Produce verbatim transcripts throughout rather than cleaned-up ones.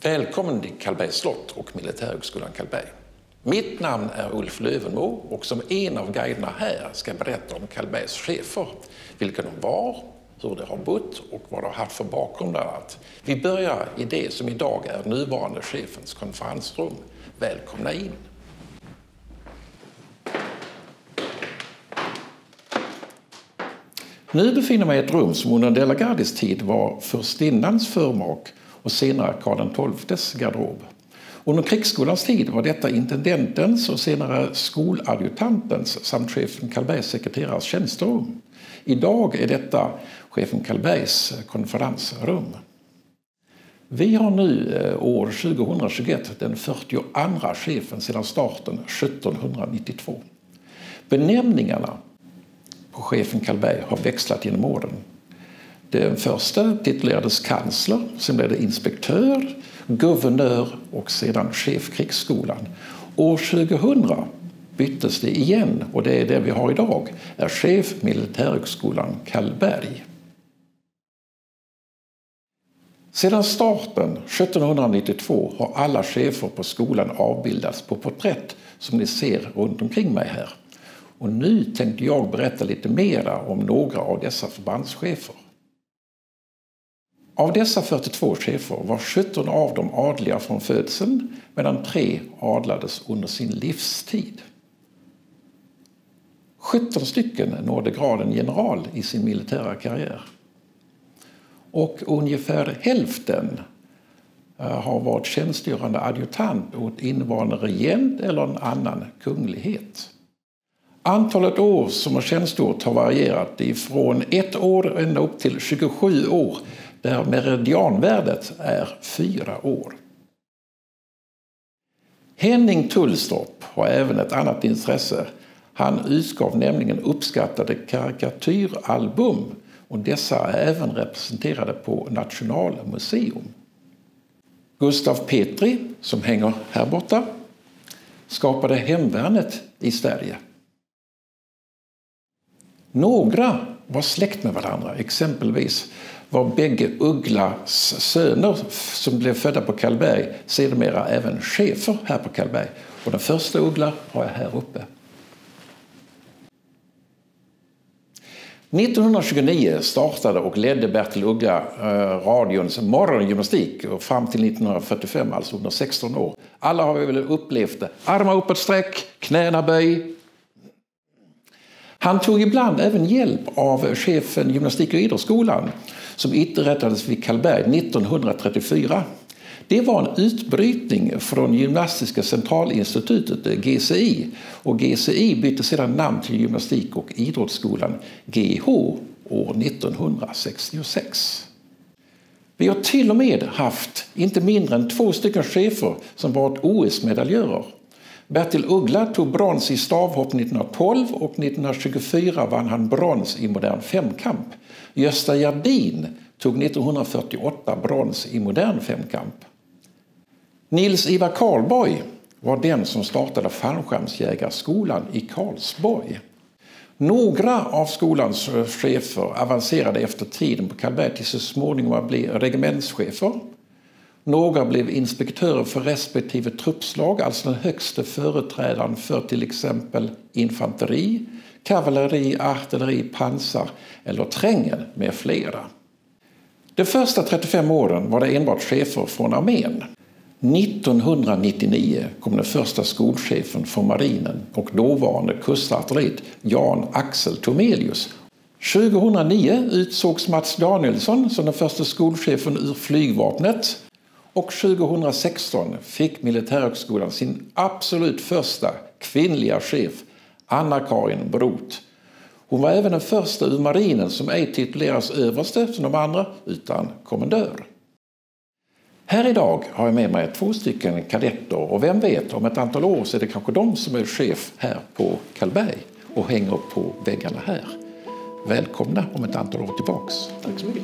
Välkommen till Karlbergs slott och Militärhögskolan Karlberg. Mitt namn är Ulf Lövenmo och som en av guiderna här ska jag berätta om Karlbergs chefer, vilka de var, hur de har bott och vad de har haft för bakgrund. Vi börjar i det som idag är nuvarande chefens konferensrum. Välkomna in! Nu befinner mig i ett rum som under De la Gardies tid var furstinnans förmak och senare Karl den tolftes garderob. Under krigsskolans tid var detta intendentens och senare skoladjutantens samt chefen Karlbergs sekreterares tjänsterum. Idag är detta chefen Karlbergs konferensrum. Vi har nu år tjugohundratjugoett den fyrtioandra chefen sedan starten sjuttonhundranittiotvå. Benämningarna på chefen Karlberg har växlat genom åren. Den första titulerades kansler, sen blev det inspektör, guvernör och sedan chef krigsskolan. År tjugohundra byttes det igen och det är det vi har idag, är chef Militärhögskolan Karlberg. Sedan starten sjuttonhundranittiotvå har alla chefer på skolan avbildats på porträtt som ni ser runt omkring mig här. Och nu tänkte jag berätta lite mera om några av dessa förbandschefer. Av dessa fyrtiotvå chefer var sjutton av dem adliga från födseln medan tre adlades under sin livstid. sjutton stycken nådde graden general i sin militära karriär. Och ungefär hälften har varit tjänstgörande adjutant åt innevarande regent eller en annan kunglighet. Antalet år som har tjänstgjort har varierat ifrån ett år ända upp till tjugosju år, där meridianvärdet är fyra år. Henning Tullstorp har även ett annat intresse. Han utgav nämligen uppskattade karikatyralbum och dessa är även representerade på Nationalmuseum. Gustav Petri, som hänger här borta, skapade hemvärnet i Sverige. Några var släkt med varandra, exempelvis var bägge Ugglas söner som blev födda på Karlberg sedermera även chefer här på Karlberg. Och den första Uggla har jag här uppe. nittonhundratjugonio startade och ledde Bertil Uggla eh, radions morgongymnastik och fram till nittonhundrafyrtiofem, alltså under sexton år. Alla har vi väl upplevt det. Armar uppåt sträck, knäna böj. Han tog ibland även hjälp av chefen gymnastik- och idrottsskolan som inrättades vid Karlberg nittonhundratrettiofyra. Det var en utbrytning från Gymnastiska centralinstitutet, G C I. Och G C I bytte sedan namn till Gymnastik- och idrottsskolan, G I H, år nittonhundrasextiosex. Vi har till och med haft inte mindre än två stycken chefer som varit O S-medaljörer. Bertil Uggla tog brons i stavhopp nittonhundratolv och nittonhundratjugofyra vann han brons i modern femkamp. Gösta Jardin tog nittonhundrafyrtioåtta brons i modern femkamp. Nils Ivar Karlborg var den som startade fallskärmsjägarskolan i Karlsborg. Några av skolans chefer avancerade efter tiden på Karlberg till så småningom att bli regementschefer. Några blev inspektörer för respektive truppslag, alltså den högsta företrädaren för till exempel infanteri, kavalleri, artilleri, pansar eller trängen med flera. De första trettiofem åren var det enbart chefer från armén. nittonhundranittionio kom den första skolchefen för marinen och dåvarande kustartilleriet Jan Axel Tomelius. tjugohundranio utsågs Mats Danielsson som den första skolchefen ur flygvapnet. Och tjugohundrasexton fick Militärhögskolan sin absolut första kvinnliga chef, Anna-Karin Broth. Hon var även den första ur marinen som ej tituleras överste som de andra, utan kommendör. Här idag har jag med mig två stycken kadetter och vem vet, om ett antal år så är det kanske de som är chef här på Karlberg och hänger upp på väggarna här. Välkomna om ett antal år tillbaks. Tack så mycket.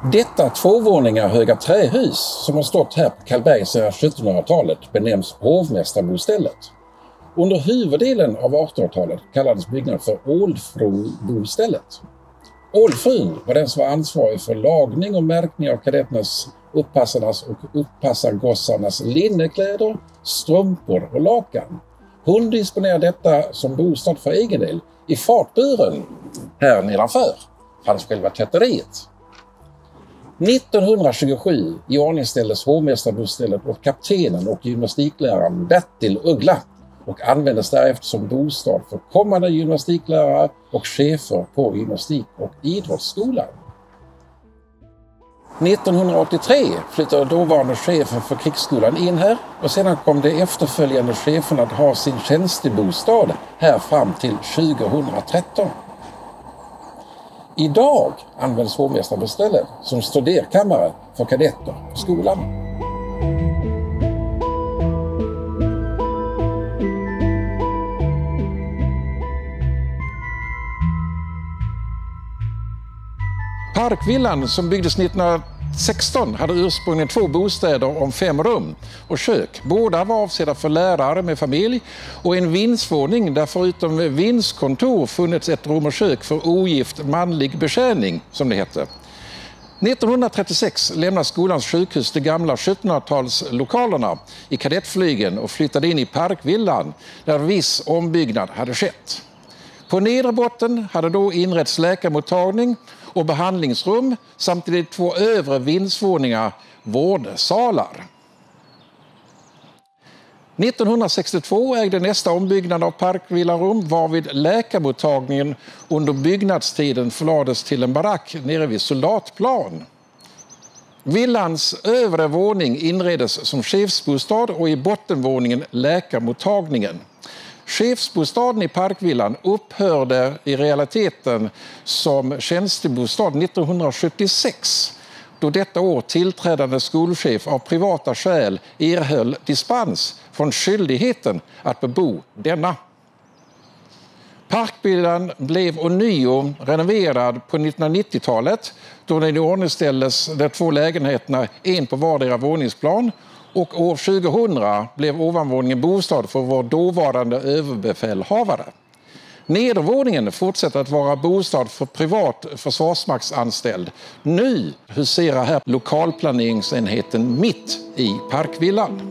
Detta tvåvåningar höga trähus som har stått här på Karlberg sedan sjuttonhundratalet benämns hovmästarbostället. Under huvuddelen av artonhundratalet kallades byggnaden för Ålfrobostället. Ålfrun var den som var ansvarig för lagning och märkning av kadetternas, uppassarnas och uppassargossarnas linnekläder, strumpor och lakan. Hon disponerade detta som bostad för egen del. I fartburen här nedanför fanns själva tvätteriet. nittonhundratjugosju iordningställdes hovmästarbostället åt kaptenen och gymnastikläraren Bertil Uggla och användes därefter som bostad för kommande gymnastiklärare och chefer på gymnastik- och idrottsskolan. nittonhundraåttiotre flyttade dåvarande chefen för krigsskolan in här och sedan kom de efterföljande cheferna att ha sin tjänstebostad här fram till tjugohundratretton. Idag används hovmästarbostället som studerkammare för kadetter på skolan. Parkvillan som byggdes nittonhundrasexton hade ursprungligen två bostäder om fem rum och kök. Båda var avsedda för lärare med familj och en vindsvåning där förutom vindskontor funnits ett rum och kök för ogift manlig betjäning som det hette. nittonhundratrettiosex lämnade skolans sjukhus de gamla sjuttonhundratalslokalerna i kadettflygen och flyttade in i Parkvillan där viss ombyggnad hade skett. På nedre botten hade då inrätts läkarmottagning och behandlingsrum samt i de två övre vindsvåningar vårdsalar. nittonhundrasextiotvå ägde nästa ombyggnad av Parkvillarum varvid läkarmottagningen under byggnadstiden förlades till en barack nere vid Soldatplan. Villans övre våning inreddes som chefsbostad och i bottenvåningen läkarmottagningen. Chefsbostaden i Parkvillan upphörde i realiteten som tjänstebostad nittonhundrasjuttiosex då detta år tillträdande skolchef av privata skäl erhöll dispens från skyldigheten att bebo denna. Parkvillan blev ånyo renoverad på nittonhundranittiotalet då den iordningställdes de två lägenheterna, en på vardera våningsplan. Och år tjugohundra blev ovanvåningen bostad för vår dåvarande överbefälhavare. Nedervåningen fortsätter att vara bostad för privat försvarsmaktsanställd. Nu huserar här lokalplaneringsenheten mitt i Parkvillan.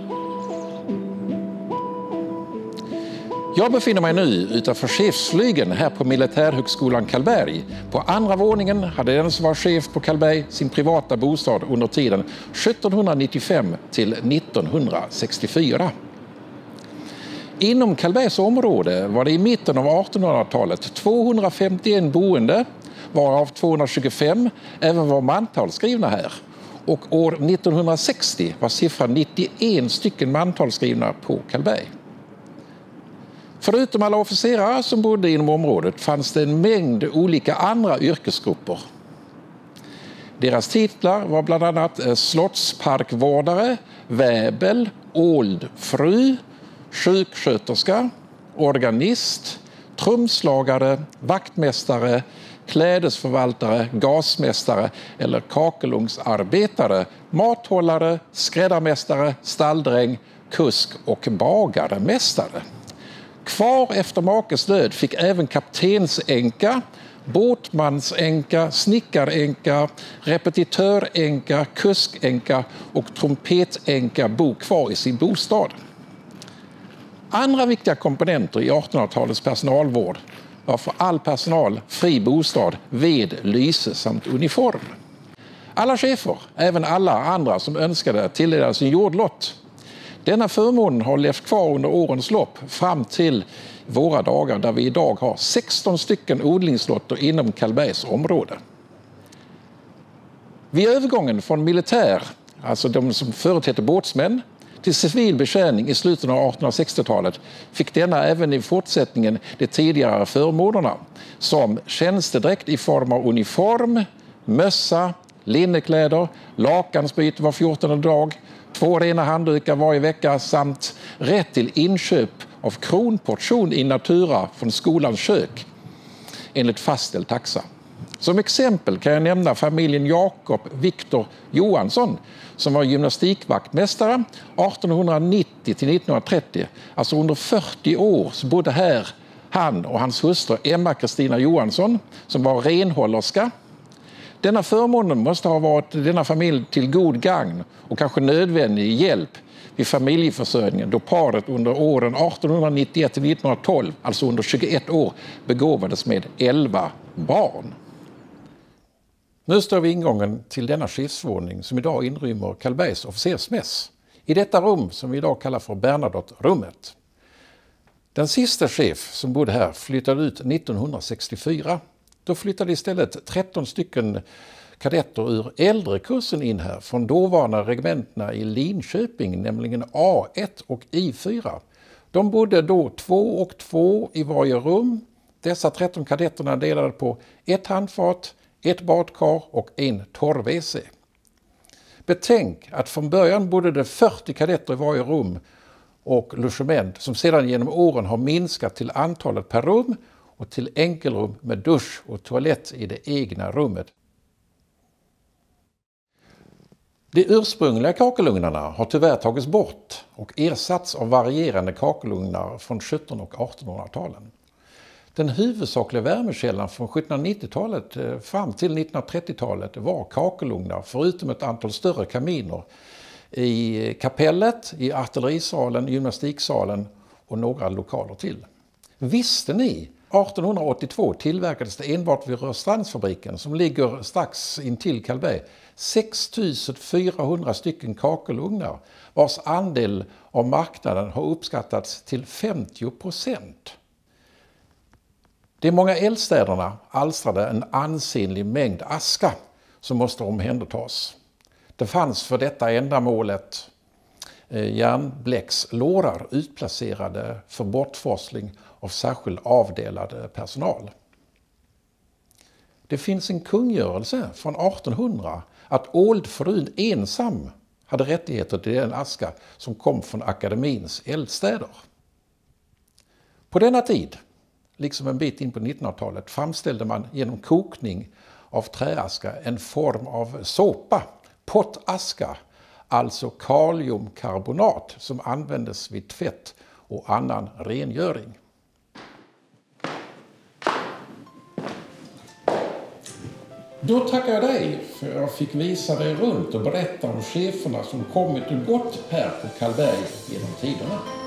Jag befinner mig nu utanför chefsflygen här på Militärhögskolan Karlberg. På andra våningen hade den som var chef på Karlberg sin privata bostad under tiden sjuttonhundranittiofem till nittonhundrasextiofyra. Inom Karlbergs område var det i mitten av artonhundratalet tvåhundrafemtioen boende, varav tvåhundratjugofem även var mantalsskrivna här. Och år nittonhundrasextio var siffran nittioen stycken mantalsskrivna på Karlberg. Förutom alla officerare som bodde inom området fanns det en mängd olika andra yrkesgrupper. Deras titlar var bland annat slottsparkvårdare, väbel, åldfru, sjuksköterska, organist, trumslagare, vaktmästare, klädesförvaltare, gasmästare eller kakelugnsarbetare, mathållare, skräddarmästare, stalldräng, kusk och bagaremästare. Kvar efter makes död fick även kaptensänka, båtmansänka, snickaränka, repetitöränka, kuskänka och trumpetänka bo kvar i sin bostad. Andra viktiga komponenter i artonhundratalets personalvård var för all personal fri bostad, ved, lyse samt uniform. Alla chefer, även alla andra som önskade tilldela sin jordlott. Denna förmån har levt kvar under årens lopp fram till våra dagar där vi idag har sexton stycken odlingslotter inom Karlbergs område. Vid övergången från militär, alltså de som förut hette båtsmän, till civil betjäning i slutet av artonhundrasextiotalet fick denna även i fortsättningen de tidigare förmånerna som tjänstedräkt i form av uniform, mössa, linnekläder, lakansbyte var fjortonde dag, två rena handdukar varje vecka samt rätt till inköp av kronportion i natura från skolans kök enligt fastställd taxa. Som exempel kan jag nämna familjen Jakob Viktor Johansson som var gymnastikvaktmästare artonhundranittio till nittonhundratrettio. Alltså under fyrtio år så bodde här han och hans hustru Emma Kristina Johansson som var renhållerska. Denna förmånen måste ha varit denna familj till god gagn och kanske nödvändig hjälp vid familjeförsörjningen då paret under åren artonhundranittioett till nittonhundratolv, alltså under tjugoett år, begåvades med elva barn. Nu står vi i ingången till denna skiftsvåning som idag inrymmer Karlbergs officersmäss. I detta rum som vi idag kallar för Bernadotte-rummet. Den sista chef som bodde här flyttade ut nittonhundrasextiofyra. Då flyttade istället tretton stycken kadetter ur äldrekursen in här från dåvarande regementena i Linköping, nämligen A ett och I fyra. De bodde då två och två i varje rum. Dessa tretton kadetterna delade på ett handfat, ett badkar och en torr-W C. Betänk att från början bodde det fyrtio kadetter i varje rum och logement som sedan genom åren har minskat till antalet per rum och till enkelrum med dusch och toalett i det egna rummet. De ursprungliga kakelugnarna har tyvärr tagits bort och ersatts av varierande kakelugnar från sjuttonhundra- och artonhundratalen. Den huvudsakliga värmekällan från sjuttonhundranittiotalet fram till nittonhundratrettiotalet var kakelugnar förutom ett antal större kaminer i kapellet, i artillerisalen, gymnastiksalen och några lokaler till. Visste ni? artonhundraåttiotvå tillverkades det enbart vid Rörstrandsfabriken som ligger strax intill Karlberg sex tusen fyrahundra stycken kakelugnar vars andel av marknaden har uppskattats till femtio procent. De många eldstäderna alstrade en ansenlig mängd aska som måste omhändertas. Det fanns för detta ändamålet järnbläckslårar utplacerade för bortforsling av särskild avdelad personal. Det finns en kungörelse från artonhundra att åldfrun ensam hade rättigheter till den aska som kom från akademins eldstäder. På denna tid, liksom en bit in på nittonhundratalet, framställde man genom kokning av träaska en form av såpa, pottaska, alltså kaliumkarbonat som användes vid tvätt och annan rengöring. Då tackar jag dig för att jag fick visa dig runt och berätta om cheferna som kommit och gått här på Karlberg genom tiderna.